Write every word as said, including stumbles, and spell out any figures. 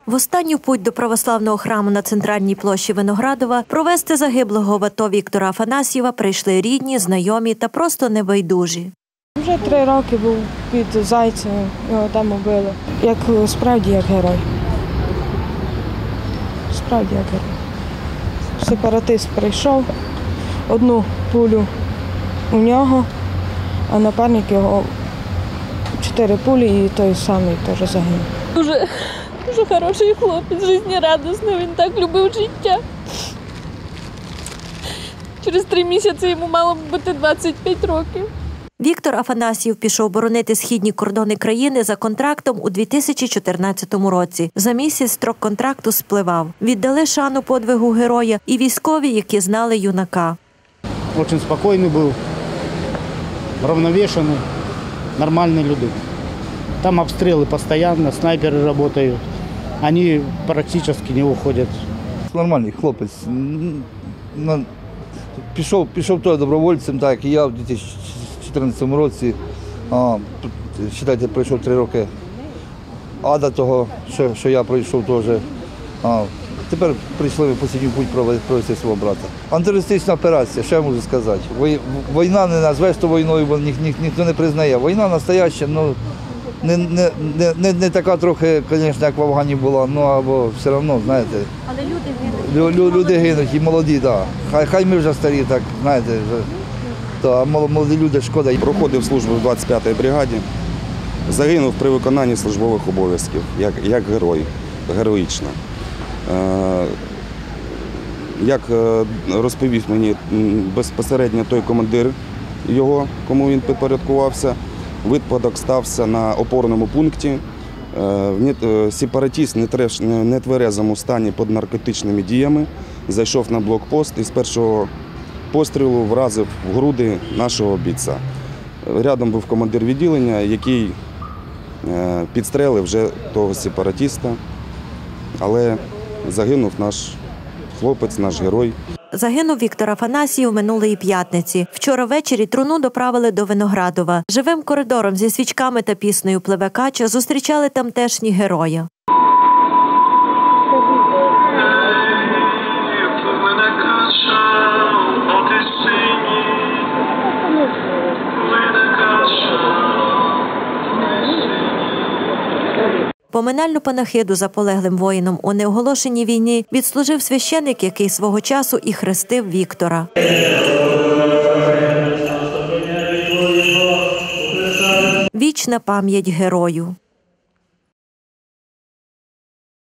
В останню путь до православного храму на центральній площі Виноградова провести загиблого в АТО Віктора Афанасьєва прийшли рідні, знайомі та просто небайдужі. Вже три роки був під Зайцевим, його там убили. Як справді як герой. Справді як герой. Сепаратист прийшов, одну пулю у нього, а напарник його чотири пулі і той самий теж загинув. Дуже, дуже хороший хлопець, життєрадісний, він так любив життя. Через три місяці йому мало б бути двадцять п'ять років. Віктор Афанасьєв пішов боронити східні кордони країни за контрактом у дві тисячі чотирнадцятому році. За місяць строк контракту спливав. Віддали шану подвигу героя і військові, які знали юнака. Дуже спокійний був, рівноважений, нормальний людина. Там обстріли постійно, снайпери працюють. Вони практично не уходять. Нормальний хлопець. Пішов, пішов той добровольцем, так як і я в дві тисячі чотирнадцятому році. А, вважайте, пройшов три роки ада того, що, що я пройшов теж. А, тепер прийшли в останній путь провести свого брата. Антитерористична операція, що я можу сказати. Війна не назвеш то війною, бо ні, ні, ніхто не признає. Війна настояща, ну, не, не, не, не така трохи, звісно, як в Афгані була, ну або все одно, знаєте. Але люди гинуть. Лю, люди гинуть і молоді, так. Да. Хай, хай ми вже старі, так, знаєте, вже. А молоді люди шкода. Проходив службу в двадцять п'ятій бригаді, загинув при виконанні службових обов'язків, як, як герой, героїчно. Е, як розповів мені безпосередньо той командир його, кому він підпорядкувався, випадок стався на опорному пункті. Е, сепаратист в нетверезому стані під наркотичними діями зайшов на блокпост і з першого пострілу вразив в груди нашого бійця. Рядом був командир відділення, який підстрелив вже того сепаратиста, але загинув наш хлопець, наш герой. Загинув Віктор Афанасьєв минулої п'ятниці. Вчора ввечері труну доправили до Виноградова. Живим коридором зі свічками та піснею «Пливе кача» зустрічали тамтешні героя. Поминальну панахиду за полеглим воїном у неоголошеній війні відслужив священик, який свого часу і хрестив Віктора. Вічна пам'ять герою.